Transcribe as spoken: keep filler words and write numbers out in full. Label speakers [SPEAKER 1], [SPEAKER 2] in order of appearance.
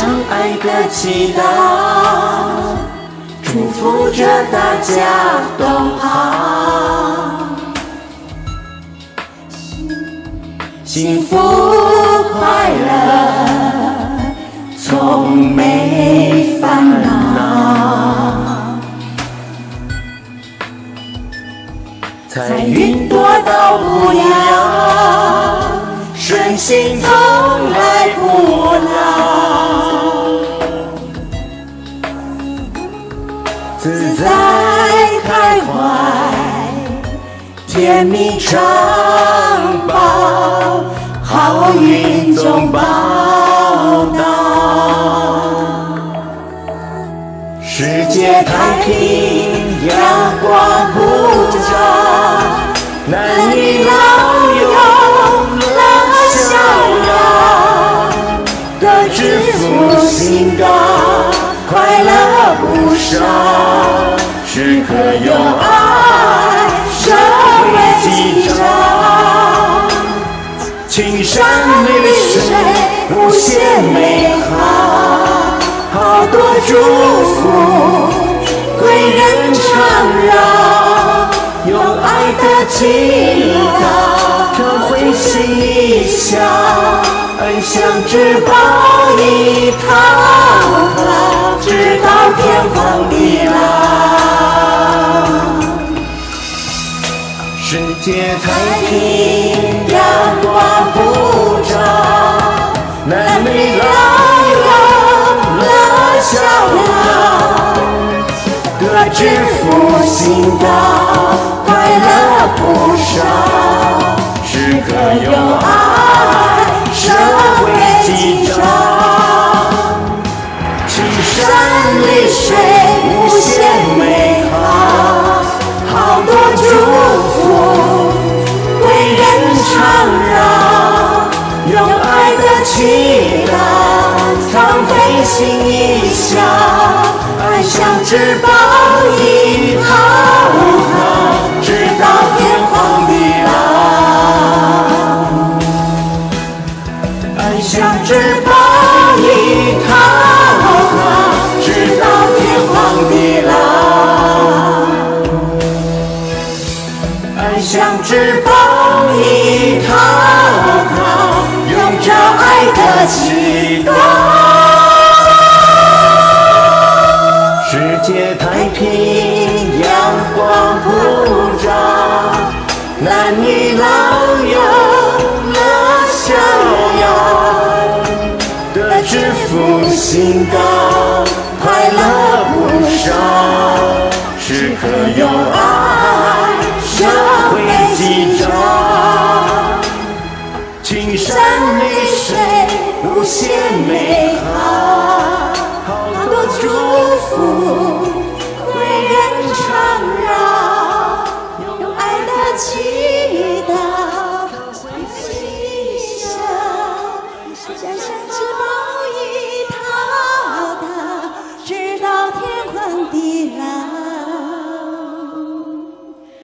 [SPEAKER 1] 相爱的祈祷，祝福着大家都好，幸福快乐，从没烦恼。彩云多到不要，顺心从来不老，自在开怀，甜蜜常保，好运总报道。世界太平，阳光普照，男女老幼乐逍遥，得知福星高，快乐不少，时刻有爱，社会吉兆。青山绿水，无限美好，好多祝福，贵人常绕，用爱的祈祷，常会心一笑，恩相知报一套套，直到天荒地老。世界太平，阳光普照，男女老幼乐逍遥，得知福星高，快乐不少，时刻有爱，社会吉兆。青山绿水，无限美好，好多祝福，贵人常绕，用爱的祈祷，常会心一笑，爱相知报一套套，直到天荒地老。爱相知报一套套，直到天荒地老。爱相知报一套套，用着爱的祈祷。世界太平，阳光普照，男女老幼乐逍遥，得知福星高，快乐不少，时刻有爱，社会吉兆。青山绿水，无限美好，